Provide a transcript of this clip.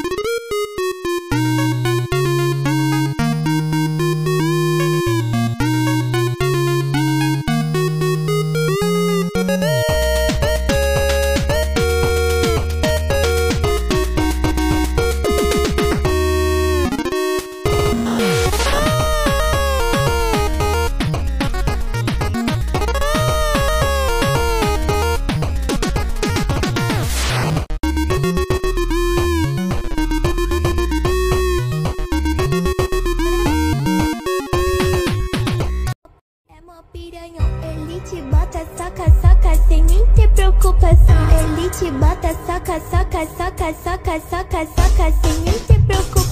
Ele te bota, soca, soca, sem nem ter preocupação. Ele te bota, soca, soca, soca, soca, soca, soca, sem nem ter preocupação.